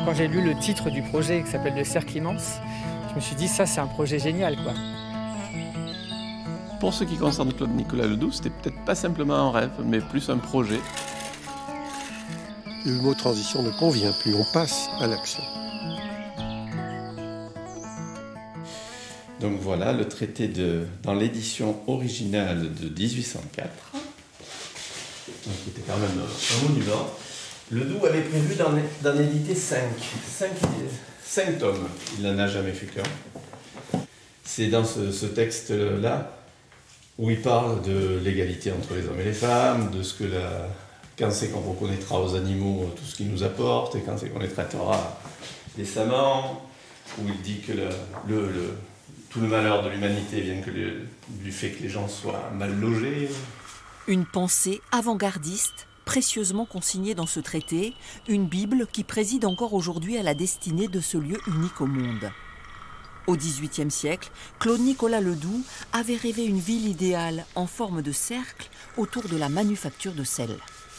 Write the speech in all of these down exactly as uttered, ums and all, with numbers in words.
Quand j'ai lu le titre du projet qui s'appelle Le Cercle Immense, je me suis dit ça c'est un projet génial quoi. Pour ce qui concerne Claude Nicolas Ledoux, c'était peut-être pas simplement un rêve, mais plus un projet. Le mot transition ne convient plus, on passe à l'action. Donc voilà le traité de, dans l'édition originale de dix-huit cent quatre, donc qui était quand même un monument. Ledoux avait prévu d'en, d'en éditer cinq, cinq, cinq tomes. Il n'en a jamais fait qu'un. C'est dans ce, ce texte-là où il parle de l'égalité entre les hommes et les femmes, de ce que la, quand c'est qu'on reconnaîtra aux animaux tout ce qu'ils nous apportent et quand c'est qu'on les traitera décemment, où il dit que le, le, le, tout le malheur de l'humanité vient que le, du fait que les gens soient mal logés. Une pensée avant-gardiste, précieusement consignée dans ce traité, une Bible qui préside encore aujourd'hui à la destinée de ce lieu unique au monde. Au dix-huitième siècle, Claude Nicolas Ledoux avait rêvé une ville idéale en forme de cercle autour de la manufacture de sel.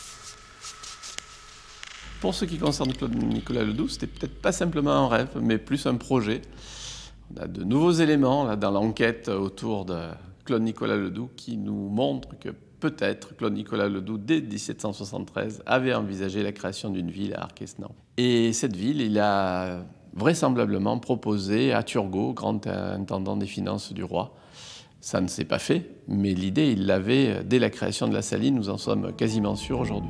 Pour ce qui concerne Claude Nicolas Ledoux, c'était peut-être pas simplement un rêve, mais plus un projet. On a de nouveaux éléments là, dans l'enquête autour de Claude Nicolas Ledoux qui nous montrent que peut-être Claude Nicolas Ledoux, dès dix-sept cent soixante-treize, avait envisagé la création d'une ville à Arquesnan. Et cette ville, il a vraisemblablement proposé à Turgot, grand intendant des finances du roi. Ça ne s'est pas fait, mais l'idée, il l'avait dès la création de la Saline, nous en sommes quasiment sûrs aujourd'hui.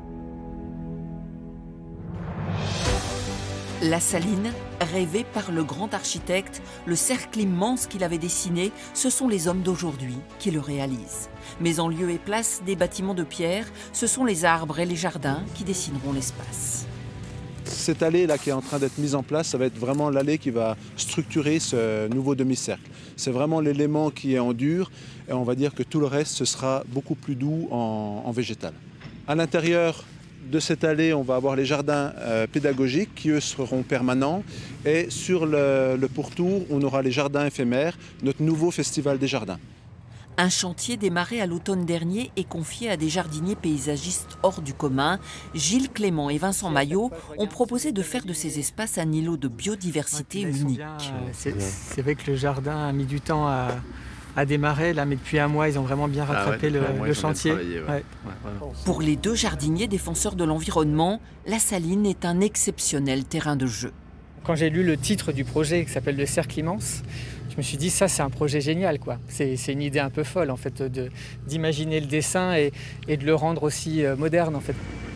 La Saline, rêvée par le grand architecte, le cercle immense qu'il avait dessiné, ce sont les hommes d'aujourd'hui qui le réalisent. Mais en lieu et place des bâtiments de pierre, ce sont les arbres et les jardins qui dessineront l'espace. Cette allée-là qui est en train d'être mise en place, ça va être vraiment l'allée qui va structurer ce nouveau demi-cercle. C'est vraiment l'élément qui est en dur et on va dire que tout le reste, ce sera beaucoup plus doux en, en végétal. À l'intérieur de cette allée, on va avoir les jardins euh, pédagogiques qui, eux, seront permanents. Et sur le, le pourtour, on aura les jardins éphémères, notre nouveau festival des jardins. Un chantier démarré à l'automne dernier est confié à des jardiniers paysagistes hors du commun. Gilles Clément et Vincent Maillot ont proposé de faire de ces espaces un îlot de biodiversité unique. C'est vrai que le jardin a mis du temps à, à démarrer, là, mais depuis un mois, ils ont vraiment bien rattrapé ah ouais, le, le chantier. Ouais. Ouais. Ouais, ouais. Pour les deux jardiniers défenseurs de l'environnement, la Saline est un exceptionnel terrain de jeu. Quand j'ai lu le titre du projet qui s'appelle Le Cercle Immense, je me suis dit ça c'est un projet génial quoi. C'est une idée un peu folle en fait d'imaginer le dessin et, et de le rendre aussi euh, moderne en fait.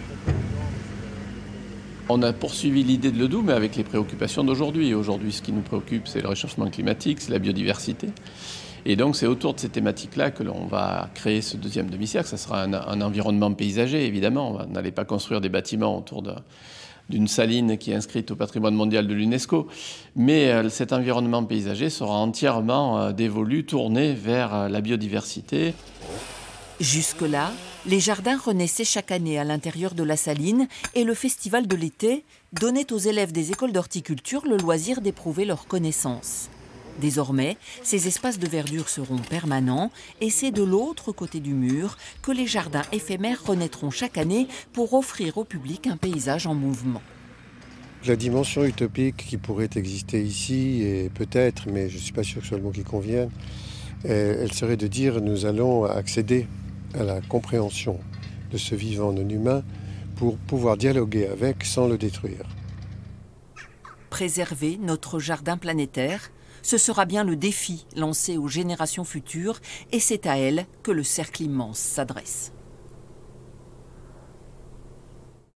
On a poursuivi l'idée de Ledoux mais avec les préoccupations d'aujourd'hui. Aujourd'hui ce qui nous préoccupe c'est le réchauffement climatique, c'est la biodiversité. Et donc c'est autour de ces thématiques-là que l'on va créer ce deuxième demi-cercle. Ça sera un, un environnement paysager évidemment. On n'allait pas construire des bâtiments autour de... d'une saline qui est inscrite au patrimoine mondial de l'UNESCO. Mais euh, cet environnement paysager sera entièrement euh, dévolu, tourné vers euh, la biodiversité. Jusque-là, les jardins renaissaient chaque année à l'intérieur de la Saline et le festival de l'été donnait aux élèves des écoles d'horticulture le loisir d'éprouver leurs connaissances. Désormais, ces espaces de verdure seront permanents et c'est de l'autre côté du mur que les jardins éphémères renaîtront chaque année pour offrir au public un paysage en mouvement. La dimension utopique qui pourrait exister ici, et peut-être, mais je ne suis pas sûr que ce soit le mot qui convienne, elle serait de dire nous allons accéder à la compréhension de ce vivant non humain pour pouvoir dialoguer avec sans le détruire. Préserver notre jardin planétaire, ce sera bien le défi lancé aux générations futures et c'est à elles que le cercle immense s'adresse.